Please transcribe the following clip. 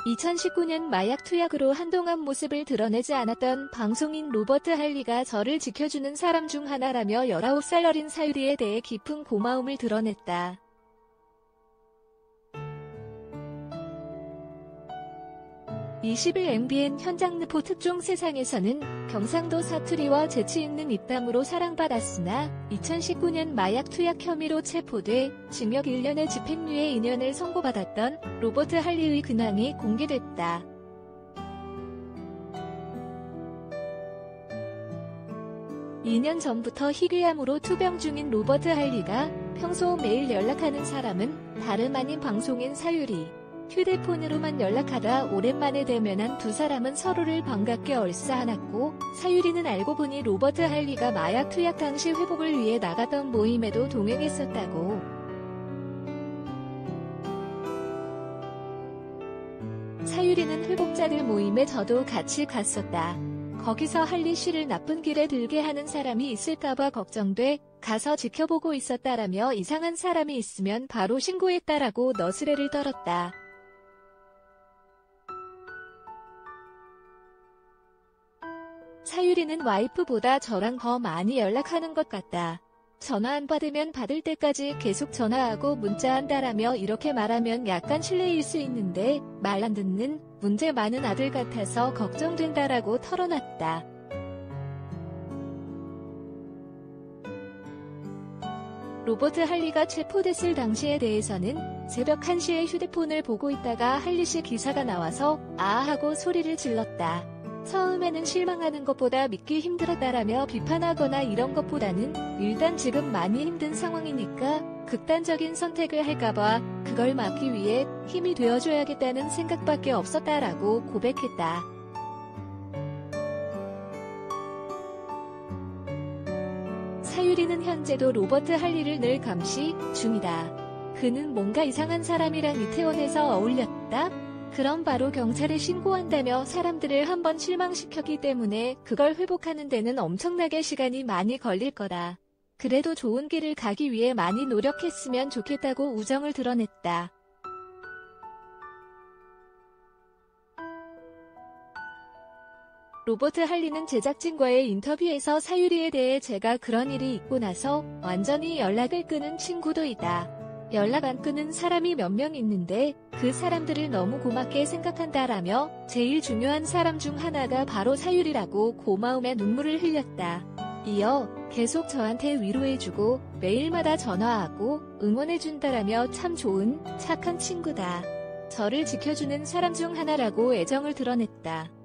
2019년 마약 투약으로 한동안 모습을 드러내지 않았던 방송인 로버트 할리가 저를 지켜주는 사람 중 하나라며 19살 어린 사유리에 대해 깊은 고마움을 드러냈다. 20일 MBN 현장르포 특종 세상에서는 경상도 사투리와 재치있는 입담으로 사랑받았으나 2019년 마약 투약 혐의로 체포돼 징역 1년의 집행유예 2년을 선고받았던 로버트 할리의 근황이 공개됐다. (2년) 전부터 희귀암으로 투병 중인 로버트 할리가 평소 매일 연락하는 사람은 다름 아닌 방송인 사유리. 휴대폰으로만 연락하다 오랜만에 대면한 두 사람은 서로를 반갑게 얼싸안았고, 사유리는 알고 보니 로버트 할리가 마약 투약 당시 회복을 위해 나갔던 모임에도 동행했었다고. 사유리는 회복자들 모임에 저도 같이 갔었다. 거기서 할리 씨를 나쁜 길에 들게 하는 사람이 있을까봐 걱정돼 가서 지켜보고 있었다라며 이상한 사람이 있으면 바로 신고했다라고 너스레를 떨었다. 사유리는 와이프보다 저랑 더 많이 연락하는 것 같다. 전화 안 받으면 받을 때까지 계속 전화하고 문자한다라며 이렇게 말하면 약간 실례일 수 있는데 말 안 듣는 문제 많은 아들 같아서 걱정된다라고 털어놨다. 로버트 할리가 체포됐을 당시에 대해서는 새벽 1시에 휴대폰을 보고 있다가 할리 씨 기사가 나와서 아 하고 소리를 질렀다. 처음에는 실망하는 것보다 믿기 힘들었다라며 비판하거나 이런 것보다는 일단 지금 많이 힘든 상황이니까 극단적인 선택을 할까봐 그걸 막기 위해 힘이 되어줘야겠다는 생각밖에 없었다라고 고백했다. 사유리는 현재도 로버트 할리를 늘 감시 중이다. 그는 뭔가 이상한 사람이랑 이태원에서 어울렸다? 그럼 바로 경찰에 신고한다며 사람들을 한번 실망시켰기 때문에 그걸 회복하는 데는 엄청나게 시간이 많이 걸릴 거다. 그래도 좋은 길을 가기 위해 많이 노력했으면 좋겠다고 우정을 드러냈다. 로버트 할리는 제작진과의 인터뷰에서 사유리에 대해 제가 그런 일이 있고 나서 완전히 연락을 끊은 친구도이다. 연락 안 끊은 사람이 몇 명 있는데 그 사람들을 너무 고맙게 생각한다라며 제일 중요한 사람 중 하나가 바로 사유리라고 고마움의 눈물을 흘렸다. 이어 계속 저한테 위로해주고 매일마다 전화하고 응원해준다라며 참 좋은 착한 친구다. 저를 지켜주는 사람 중 하나라고 애정을 드러냈다.